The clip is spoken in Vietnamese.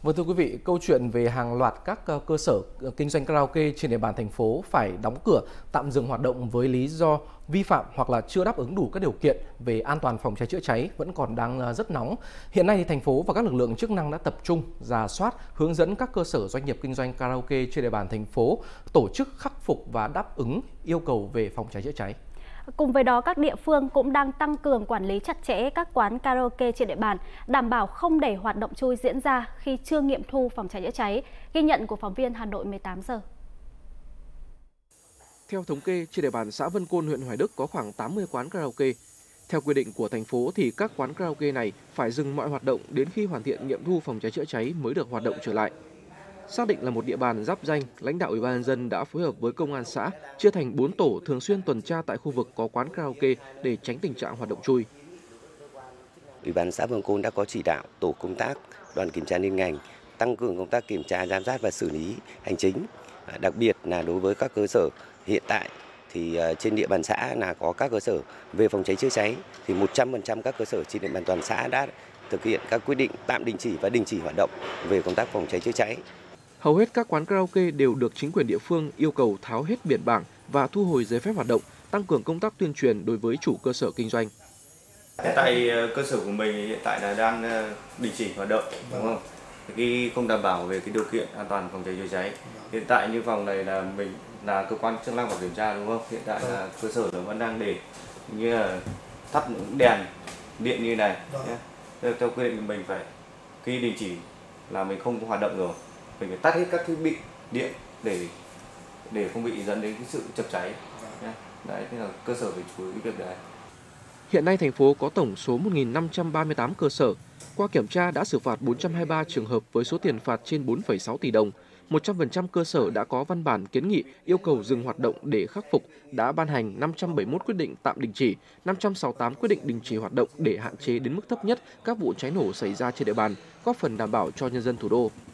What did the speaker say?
Vâng, thưa quý vị, câu chuyện về hàng loạt các cơ sở kinh doanh karaoke trên địa bàn thành phố phải đóng cửa, tạm dừng hoạt động với lý do vi phạm hoặc là chưa đáp ứng đủ các điều kiện về an toàn phòng cháy chữa cháy vẫn còn đang rất nóng. Hiện nay thì thành phố và các lực lượng chức năng đã tập trung rà soát, hướng dẫn các cơ sở doanh nghiệp kinh doanh karaoke trên địa bàn thành phố tổ chức khắc phục và đáp ứng yêu cầu về phòng cháy chữa cháy. Cùng với đó, các địa phương cũng đang tăng cường quản lý chặt chẽ các quán karaoke trên địa bàn, đảm bảo không để hoạt động chui diễn ra khi chưa nghiệm thu phòng cháy chữa cháy. Ghi nhận của phóng viên Hà Nội 18 giờ. Theo thống kê, trên địa bàn xã Vân Côn, huyện Hoài Đức có khoảng 80 quán karaoke. Theo quy định của thành phố thì các quán karaoke này phải dừng mọi hoạt động đến khi hoàn thiện nghiệm thu phòng cháy chữa cháy mới được hoạt động trở lại. Xác định là một địa bàn giáp danh, lãnh đạo Ủy ban nhân dân đã phối hợp với công an xã chia thành 4 tổ thường xuyên tuần tra tại khu vực có quán karaoke để tránh tình trạng hoạt động chui. Ủy ban xã Vân Côn đã có chỉ đạo tổ công tác, đoàn kiểm tra liên ngành tăng cường công tác kiểm tra, giám sát và xử lý hành chính. Đặc biệt là đối với các cơ sở hiện tại thì trên địa bàn xã là có các cơ sở về phòng cháy chữa cháy thì 100% các cơ sở trên địa bàn toàn xã đã thực hiện các quyết định tạm đình chỉ và đình chỉ hoạt động về công tác phòng cháy chữa cháy. Hầu hết các quán karaoke đều được chính quyền địa phương yêu cầu tháo hết biển bảng và thu hồi giấy phép hoạt động, tăng cường công tác tuyên truyền đối với chủ cơ sở kinh doanh. Hiện tại cơ sở của mình hiện tại là đang đình chỉ hoạt động, đúng không? Khi không đảm bảo về cái điều kiện an toàn phòng cháy chữa cháy. Hiện tại như phòng này là mình là cơ quan chức năng phải kiểm tra, đúng không? Hiện tại là cơ sở nó vẫn đang để như là thắp những đèn điện như này. Theo quy định của mình phải khi đình chỉ là mình không có hoạt động rồi, mình phải tắt hết các thiết bị điện để không bị dẫn đến cái sự chập cháy. Đấy, thế là cơ sở phải chú ý việc đấy. Hiện nay thành phố có tổng số 1.538 cơ sở. Qua kiểm tra đã xử phạt 423 trường hợp với số tiền phạt trên 4,6 tỷ đồng. 100% cơ sở đã có văn bản kiến nghị yêu cầu dừng hoạt động để khắc phục, đã ban hành 571 quyết định tạm đình chỉ, 568 quyết định đình chỉ hoạt động để hạn chế đến mức thấp nhất các vụ cháy nổ xảy ra trên địa bàn, góp phần đảm bảo cho nhân dân thủ đô.